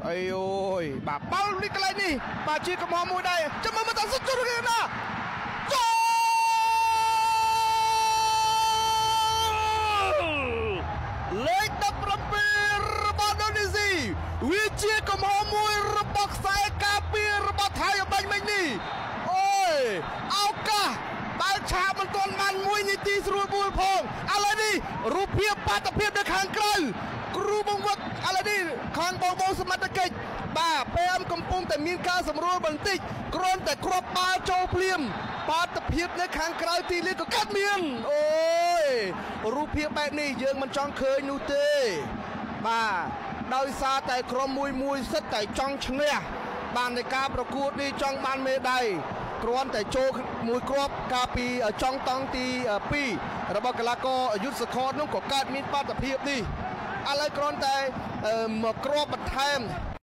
អីអូយបាទបាល់នេះកន្លែងនេះបាទជាកំហុសមួយដែរចាំមើលតាសុទ្ធជុលរៀងណាលេខ17របស់ឥណ្ឌូនេស៊ីវាជាកំហុសមួយរបស់ខ្សែការពាររបស់ថៃអបាញ់មិញនេះអូយឱកាសបើឆាមិនទាន់បាន1នាទីស្រួលបួលផងឥឡូវនេះរូបភាពបាតុភិបនៅខាងក្រៅគ្រូបង្វឹកឥឡូវនេះខាងបងសមត្ថកិច្ចបាទPMកំពុងតែមានការសម្រួលបន្តិចគ្រាន់តែគ្រាប់បាល់ចូលភ្លាមបាតុភិបនៅខាងក្រៅទីលានក៏កាត់មានអូយរូបភាពបែបនេះយើងមិនចង់ឃើញនោះទេបាទដោយសារតែក្រុមមួយសិតតែចង់ឈ្នះបានในការប្រកួតនេះចង់បានមេដាយគ្រាន់តែចូលមួយគ្រាប់កាលពីចុងតង់ទី2របស់កីឡាករយុទ្ធសខនោះក៏កើតមានបាតុភិបនេះឥឡូវគ្រាន់តែមកគ្រាប់បន្ថែម